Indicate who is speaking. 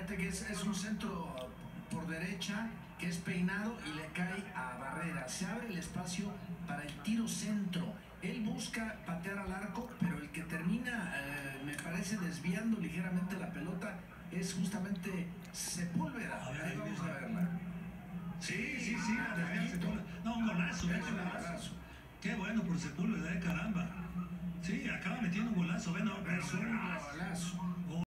Speaker 1: fíjate que es un centro por derecha que es peinado y le cae a Barrera. Se abre el espacio para el tiro centro. Él busca patear al arco, pero el que termina, me parece, desviando ligeramente la pelota es justamente Sepúlveda. Ahí vamos a verla.
Speaker 2: Sí, no, un golazo. Qué bueno por Sepúlveda, caramba. Sí, acaba metiendo un golazo, ven, no,
Speaker 1: Es un golazo.